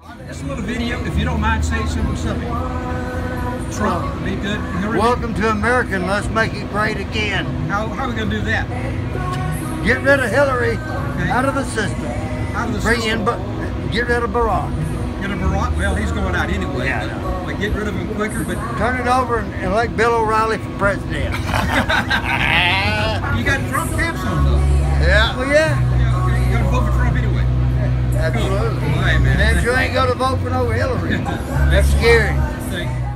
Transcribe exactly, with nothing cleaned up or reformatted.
Just a little video, if you don't mind saying some something. Trump, be good. Welcome to America, and let's make it great again. How, how are we going to do that? Get rid of Hillary Okay. out of the system. Out of the Bring system. in, but get rid of Barack. Get rid of Barack? Well, he's going out anyway. Yeah, I but, know. but get rid of him quicker. But Turn it over and elect Bill O'Reilly for president. you got Trump caps on though. Yeah. Well, yeah. Yeah, okay. You got to vote for Trump anyway. Absolutely. All right, man. And you ain't going to vote for no Hillary. That's scary. Thank you.